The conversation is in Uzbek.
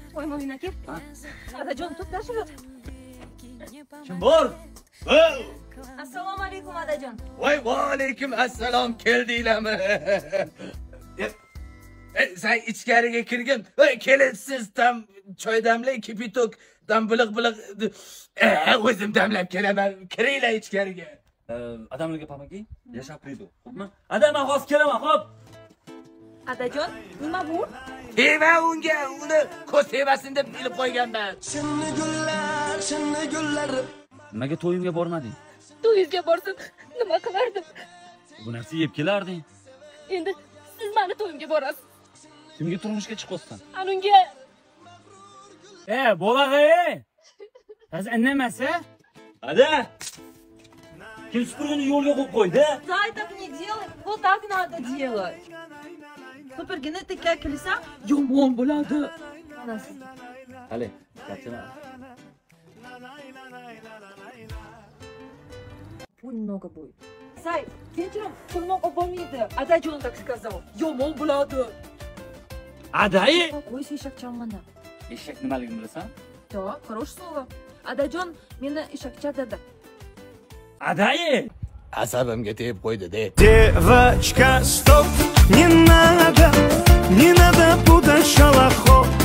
Voy Mo'min aka. Adajon to'xtashib. Kim bor? Assalomu alaykum Adajon. Voy alaykum assalom, keldinglarmi? Sen ichkariga kirgin. Kelasiz tam choy damlay, kipitok dam biliq. O'zim damlab kelaman. Kiringlar ichkariga. Adamlarga pamaki, yashab pridu. Xo'pmi? Adamlar hozir kelaman, xo'p. Adajon, nima bu? Teva unga, uni ko'z tevasin deb ilib qo'yganman. Shinni gullar. Nimaga to'yimga bormading? To'yingizga borsam nima qilardim? Bu narsa yeb kelarding. Endi siz meni to'yimga borasiz. Kimga turmushga chiqyapsan? Anunga. Bo'lag'ay. Hozir annamasa? Ada! Kim supurgini yo'lga qo'yib qo'ydi? Zay так не делай. Вот так надо делать. Supurgini tekka kilsa yomon bo'ladi. Onasiz. Hali, gapchana. Пуль много будет. Сай, вечером пуль много болит. Adajon так сказал. Yomon bo'ladi. Aday! Qo'ysa eshak chalmanda. Eshak nimaligini bilasan? Да, хорошее слово. Adajon meni eshakcha dedi. Aday! Asabimga tegib qo'ydi-de. Девочка, стоп, не надо, путать шалохо.